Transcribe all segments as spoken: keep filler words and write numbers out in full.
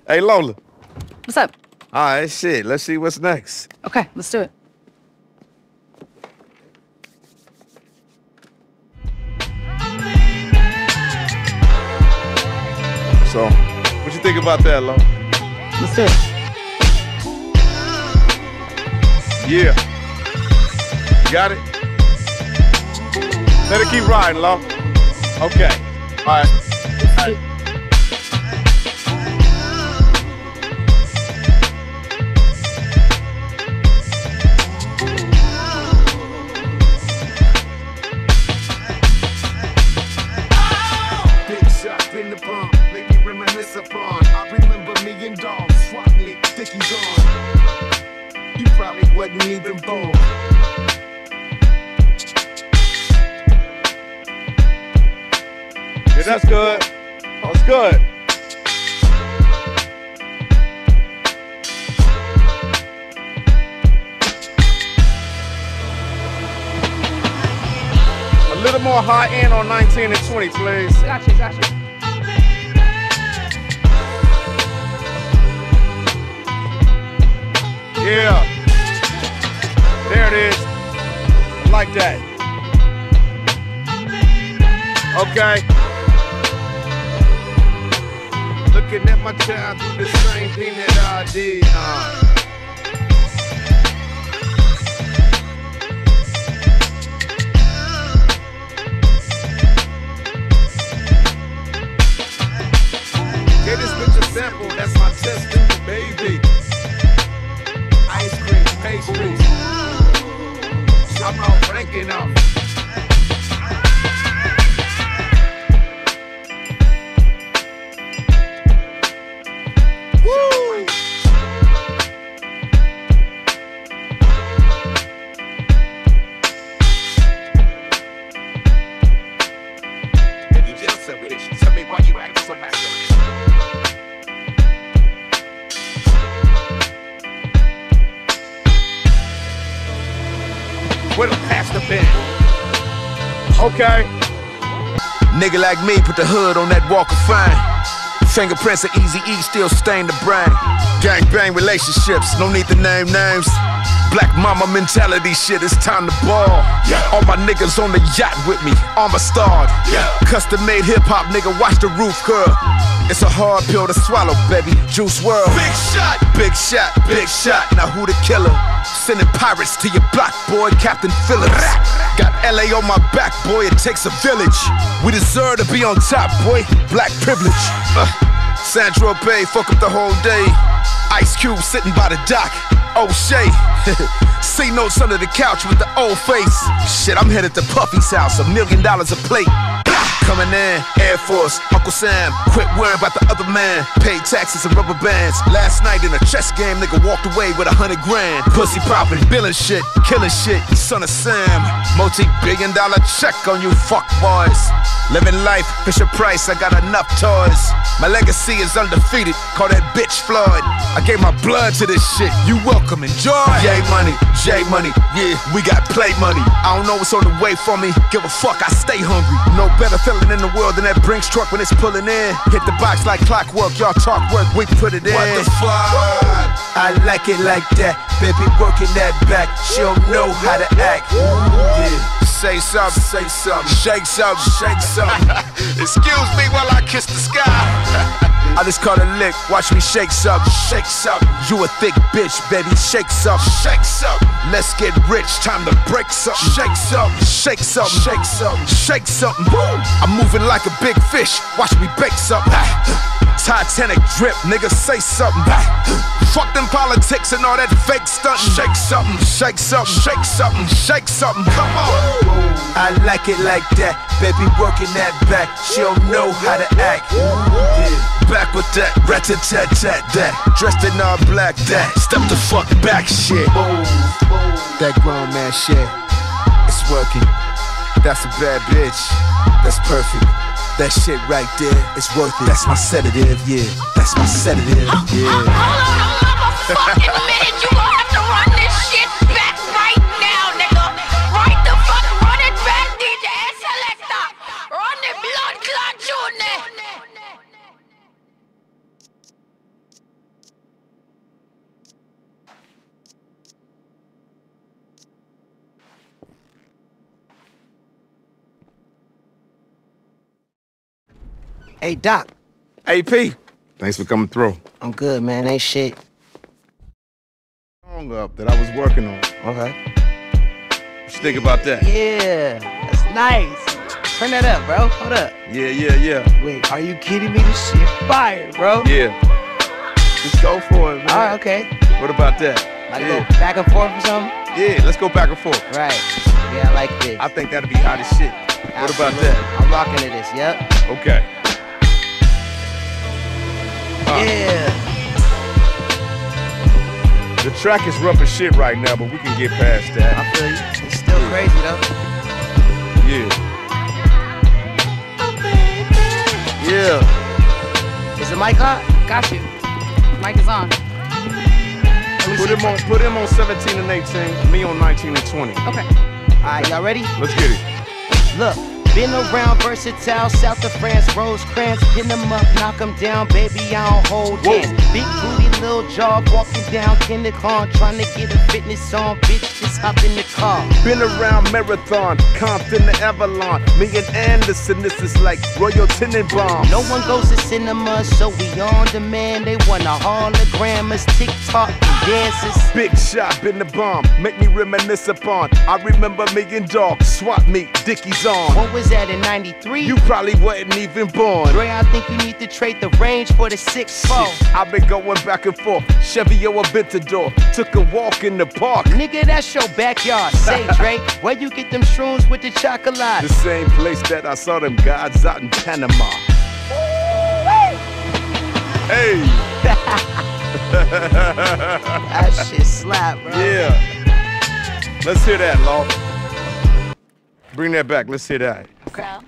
Hey, Lola. What's up? All right, shit. Let's see what's next. Okay, let's do it. So, what you think about that, Lo? Let's do it. Yeah. Got it? Let it keep riding, Lo. Okay. All right. All right. In the palm, maybe reminisce upon. I remember me and dogs, swap me, Dickies on. You probably wasn't even born. Yeah, that's good. That's good. A little more high end on nineteen and twenty, please. Got you, got you. Yeah. There it is. I like that. Okay. Looking at my child do the same thing that I did. Uh. Get this bitch a sample, that's my testament, baby. Ice cream, pastries. I'm out ranking up. Woo! Can you just say it? Tell me why you acting so mad. Where the pastor been? Okay. Nigga like me put the hood on that walk of fame. Fingerprints of Eazy-E still stain the brain. Gang bang relationships, no need to name names. Black mama mentality shit, it's time to ball. Yeah. All my niggas on the yacht with me, armor starred. Yeah. Custom made hip hop, nigga, watch the roof curl. It's a hard pill to swallow, baby. Juice world. Big shot, big shot, big shot. Now who the killer? Sending pirates to your block, boy, Captain Phillips. Got L A on my back, boy, it takes a village. We deserve to be on top, boy, black privilege. Uh, Sandro Bay, fuck up the whole day. Ice Cube sitting by the dock. O'Shea, C notes under the couch with the old face. Shit, I'm headed to Puffy's house, a million dollars a plate. Coming in, Air Force, Uncle Sam, quit worrying about the other man. Paid taxes and rubber bands. Last night in a chess game, nigga walked away with a hundred grand. Pussy popping, billing shit, killing shit, son of Sam. Multi-billion dollar check on you fuck boys. Living life, Fisher Price, I got enough toys. My legacy is undefeated, call that bitch Floyd. I gave my blood to this shit, you welcome, enjoy. J money, J money, yeah, we got play money. I don't know what's on the way for me, give a fuck, I stay hungry. No better feeling in the world than that Brinks truck when it's pulling in. Hit the box like clockwork, y'all talk work, we put it in. What the fuck? I like it like that, baby working that back. She don't know how to act. Yeah. Say something, say something, shake something, shake something. Excuse me while I kiss the sky. I just caught a lick, watch me shake something, shake something. You a thick bitch, baby, shake something, shake something. Let's get rich, time to break something, shake something, shake something, shake something, shake something. I'm moving like a big fish, watch me bake something. Titanic drip, nigga, say something. Fuck them politics and all that fake stunt. Shake something, shake something, shake something, shake something. Come on. I like it like that, baby working that back. She don't know how to act. Yeah. Back with that, rat-a-tat-tat, that. Dressed in all black, that. Step the fuck back, shit. That grown man shit, it's working. That's a bad bitch, that's perfect. That shit right there, it's worth it. That's my sedative, yeah. That's my sedative, yeah. Hold on a motherfucking minute, you gon' have to run this shit back right now, nigga. Right the fuck, run it back, D J Selector. Run the blood clot tune. Hey, Doc. A P, thanks for coming through. I'm good, man. Ain't shit. Song up that I was working on. Okay. What you think about that? Yeah, that's nice. Turn that up, bro. Hold up. Yeah, yeah, yeah. Wait, are you kidding me? This shit fire, bro. Yeah. Just go for it, man. All right, okay. What about that? Like yeah. go back and forth or something? Yeah, let's go back and forth. Right. Yeah, I like this. I think that'd be hot as shit. Absolutely. What about that? I'm rocking to this, yep. Okay. Uh, Yeah. The track is rough as shit right now, but we can get past that. I feel you. It's still Yeah. crazy, though. Yeah. Yeah. Is the mic hot? Got you. Mic is on. Let me Put see. him on put him on seventeen and eighteen, me on nineteen and twenty. Okay. All right, y'all ready? Let's get it. Look, been around versatile, south of France, Rosecrans, pin them up, knock them down, baby, I don't hold Whoa. hands. Big booty, little jog, walking down Kindercon, trying to get a fitness on, bitch, just hop in the car. Been around Marathon, Compton to Avalon. Me and Anderson, this is like Royal Tenenbaums. No one goes to cinema, so we on demand. They want a hologram, us TikTok dances. Big shot, been the bomb, make me reminisce upon. I remember me and Dog, swap meet, Dickies on. What was that in ninety-three? You probably wasn't even born. Dre, I think you need to trade the range for the six four. Shit, I've been going back and forth, Chevy or Aventador. Took a walk in the park. Nigga, that's your backyard. Say, Dre, where you get them shrooms with the chocolate? The same place that I saw them gods out in Panama. Hey! That shit slap, bro. Yeah. Let's hear that, Law. Bring that back. Let's hear that. So, how's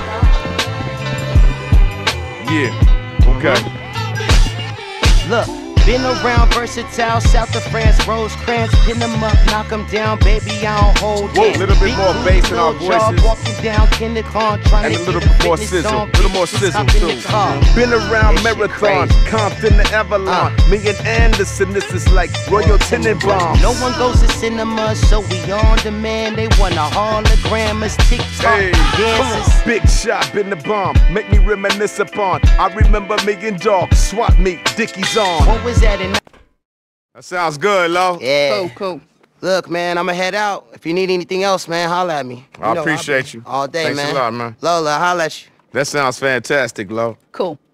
Yeah. Okay. Look, been around versatile, south of France, Rosecrans, pin them up, knock them down, baby, I don't hold Whoa, hands. little bit Big more booty, bass in our little jog, voices. walking down Kindercon, trying And to a little get bit more fitness sizzle. on, Little more bitch, just sizzle, hop in too. the car. Been around That shit Marathon, crazy. Compton to Avalon. Uh. Me and Anderson, this is like Royal Tenenbaums. No one goes to cinema, so we on demand. They want a hologram, us TikTok Hey, come dances. on. Big shot, been the bomb, make me reminisce upon. I remember me and Dog, swap meet, Dickies on. What was that in? That sounds good, Lo. Yeah. Cool, cool. Look, man, I'ma head out. If you need anything else, man, holla at me. You I know, appreciate I'll be you. all day, Thanks man. a lot, man. Lola, holla at you. That sounds fantastic, Lo. Cool.